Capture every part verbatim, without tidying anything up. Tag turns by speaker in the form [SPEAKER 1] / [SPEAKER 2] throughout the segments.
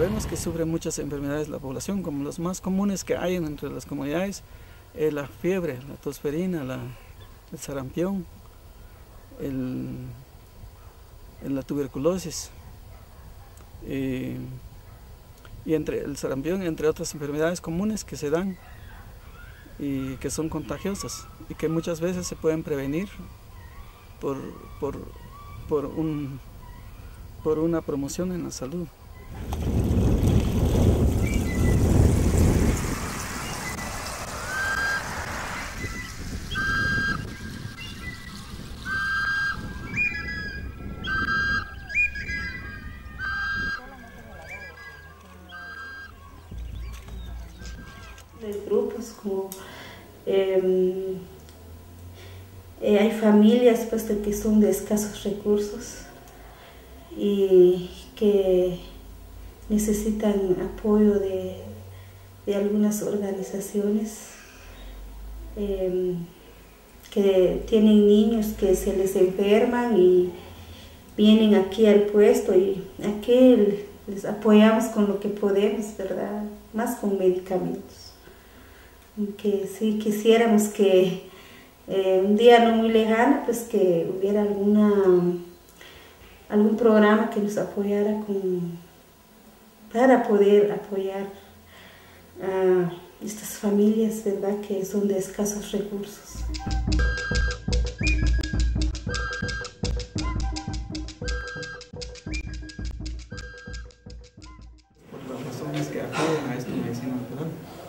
[SPEAKER 1] sabemos que sufre muchas enfermedades la población, como los más comunes que hay entre las comunidades, eh, la fiebre, la tosferina, la, el sarampión, el, la tuberculosis, eh, y entre el sarampión, entre otras enfermedades comunes que se dan y que son contagiosas y que muchas veces se pueden prevenir por, por, por, un, por una promoción en la salud.
[SPEAKER 2] De grupos como eh, eh, hay familias pues de que son de escasos recursos y que necesitan apoyo de, de algunas organizaciones eh, que tienen niños que se les enferman y vienen aquí al puesto y aquí les apoyamos con lo que podemos, ¿verdad? Más con medicamentos. Que sí quisiéramos que eh, un día no muy lejano, pues que hubiera alguna, algún programa que nos apoyara con, para poder apoyar a estas familias, ¿verdad?, que son de escasos recursos.
[SPEAKER 1] Por las razones que acuden a esta medicina natural.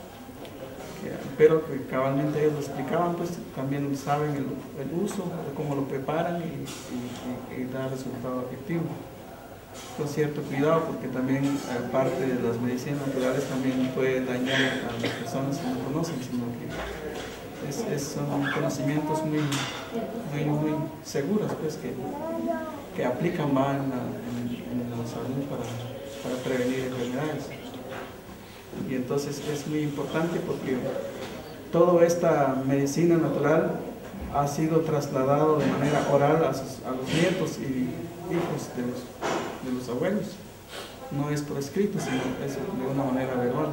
[SPEAKER 1] Pero que cabalmente ellos lo explicaban, pues también saben el, el uso, cómo lo preparan y, y, y, y da resultado efectivo. Con cierto cuidado, porque también aparte de las medicinas naturales también puede dañar a las personas que no conocen, sino que es, es, son conocimientos muy, muy, muy seguros, pues que, que aplican más en la, en, en la salud para, para prevenir enfermedades. Y entonces es muy importante porque toda esta medicina natural ha sido trasladado de manera oral a, sus, a los nietos y hijos de los, de los abuelos. No es por escrito, sino es de una manera verbal.